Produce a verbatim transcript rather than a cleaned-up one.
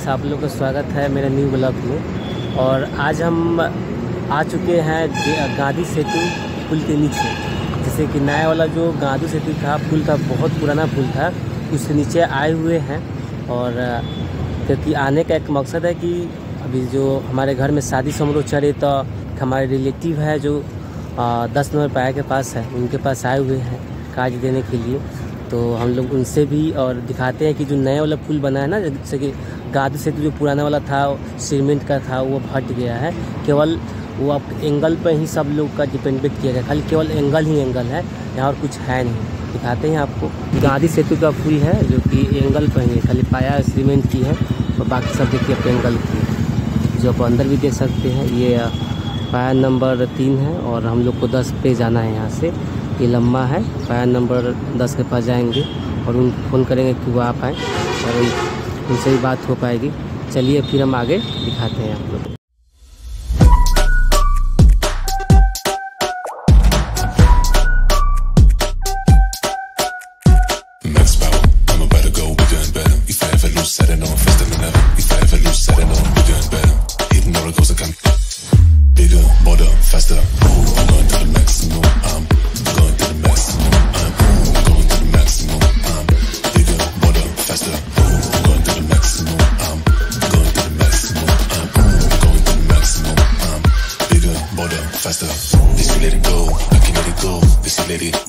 आप लोग का स्वागत है मेरे न्यू ब्लॉग में। और आज हम आ चुके हैं गांधी सेतु पुल के नीचे। जैसे कि नया वाला जो गांधी सेतु था पुल था, बहुत पुराना पुल था, उसके नीचे आए हुए हैं। और क्योंकि आने का एक मकसद है कि अभी जो हमारे घर में शादी समारोह चले तो हमारे रिलेटिव है जो आ, दस नंबर पाया के पास है, उनके पास आए हुए हैं कार्ड देने के लिए। तो हम लोग उनसे भी और दिखाते हैं कि जो नया वाला पुल बना है ना, जैसे कि गांधी सेतु जो पुराना वाला था सीमेंट का था वो फट गया है। केवल वो आप एंगल पर ही सब लोग का डिपेंडेंट किया गया, खाली केवल एंगल ही एंगल है, यहाँ और कुछ है नहीं। दिखाते हैं आपको गांधी सेतु का पुल है जो कि एंगल पर ही है, खाली पाया सीमेंट की है और बाकी सब देखिए आप एंगल की। जो आप अंदर भी देख सकते हैं, ये पाया नंबर तीन है और हम लोग को दस पे जाना है। यहाँ से ये लम्बा है, पाया नंबर दस के पास जाएंगे और उन फ़ोन करेंगे कि वो आप आएँ और उनसे भी बात हो पाएगी। चलिए फिर हम आगे दिखाते हैं आप लोग। Faster, this you let it go, I can let it go, this you let it